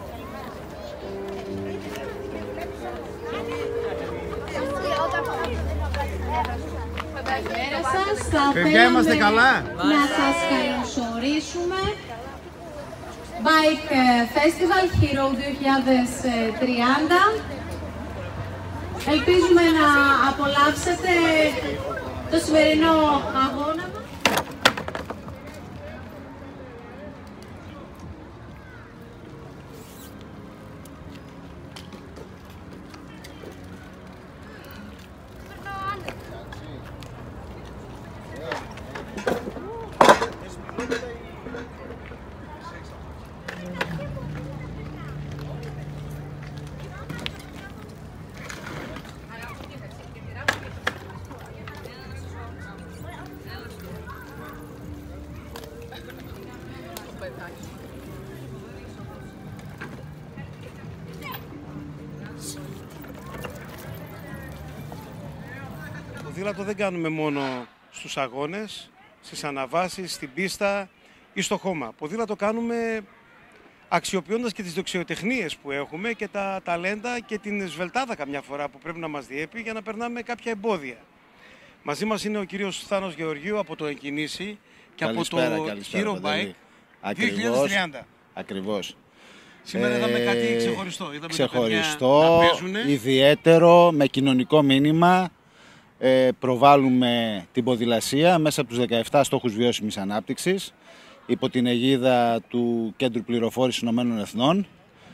Καλημέρα σας, θα παιδιά, είμαστε καλά. Να σας καλωσορίσουμε. Bike Festival Hero 2030. Ελπίζουμε να απολαύσετε το σημερινό αγώνα μας. Ποδήλατο δεν κάνουμε μόνο στους αγώνες, στις αναβάσεις, στην πίστα ή στο χώμα. Ποδήλατο κάνουμε αξιοποιώντας και τις δεξιοτεχνίες που έχουμε και τα ταλέντα και την σβελτάδα καμιά φορά που πρέπει να μας διέπει για να περνάμε κάποια εμπόδια. Μαζί μας είναι ο κύριος Θάνος Γεωργίου από το Εκκινήσει και καλησπέρα, από το Hero Bike 2030. Ακριβώς. Σήμερα είδαμε κάτι ξεχωριστό. Είδαμε ξεχωριστό, ιδιαίτερο, με κοινωνικό μήνυμα. Προβάλλουμε την ποδηλασία μέσα από τους 17 στόχους βιώσιμης ανάπτυξης υπό την αιγίδα του Κέντρου Πληροφόρησης Ηνωμένων Εθνών.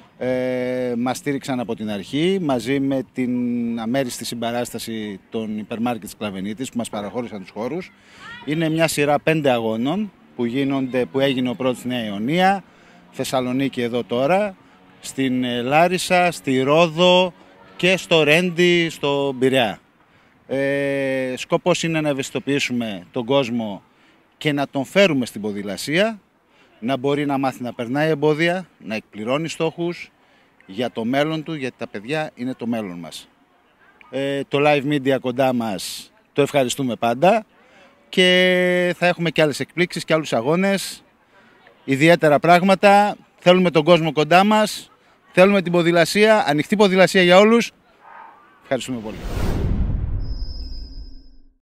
Μας στήριξαν από την αρχή μαζί με την αμέριστη συμπαράσταση των υπερμάρκετ της Κλαβενίτης που μας παραχώρησαν τους χώρους. Είναι μια σειρά 5 αγώνων που έγινε ο πρώτος στη Νέα Ιωνία, Θεσσαλονίκη εδώ τώρα, στην Λάρισα, στη Ρόδο και στο Ρέντι, στο Πειραιά. Σκοπός είναι να ευαισθητοποιήσουμε τον κόσμο και να τον φέρουμε στην ποδηλασία, να μπορεί να μάθει να περνάει εμπόδια, να εκπληρώνει στόχους για το μέλλον του, γιατί τα παιδιά είναι το μέλλον μας. Το live media κοντά μας το ευχαριστούμε πάντα και θα έχουμε και άλλες εκπλήξεις και άλλους αγώνες, ιδιαίτερα πράγματα. Θέλουμε τον κόσμο κοντά μας, θέλουμε την ποδηλασία, ανοιχτή ποδηλασία για όλους. Ευχαριστούμε πολύ.